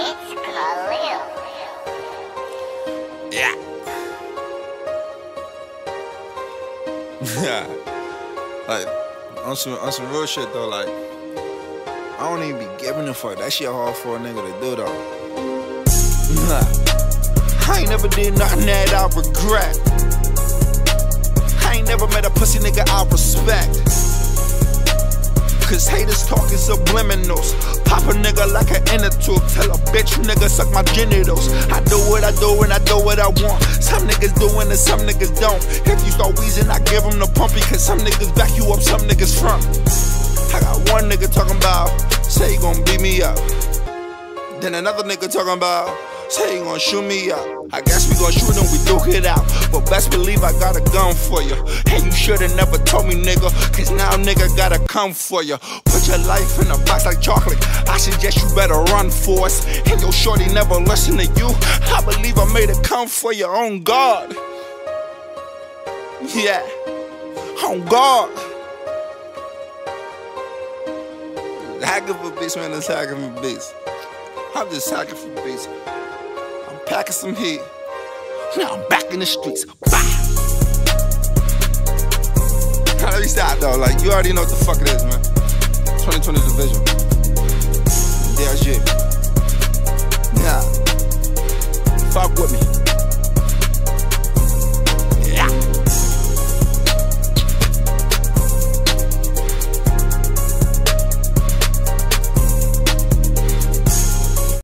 Yeah. Like, on some real shit though, like, I don't even be giving a fuck. That shit hard for a nigga to do though. I ain't never did nothing that I regret. I ain't never met a pussy nigga I respect. Cause haters talking subliminals. Pop a nigga like an inner tube. Tell a bitch nigga suck my genitals. I do what I do and I do what I want. Some niggas do and some niggas don't. If you start wheezing, I give them the pumpy. Cause some niggas back you up, some niggas front. I got one nigga talking about, say he gon' beat me up. Then another nigga talking about, say he gon' shoot me up. I guess we gon' shoot and we duke it out. But best believe I got a gun for you. And you should've never told me, nigga. Cause now nigga gotta come for you. Put your life in a box like chocolate. I suggest you better run for us. And your shorty never listen to you. I believe I made it come for your own God. Yeah, on God. Hacking for beats, man, it's hacking for beats. I'm just hacking for beats. I'm packing some heat. Now I'm back in the streets. Bye. Let me stop though, like you already know what the fuck it is, man. 2020 division. Yeah, shit. Yeah. Fuck with me.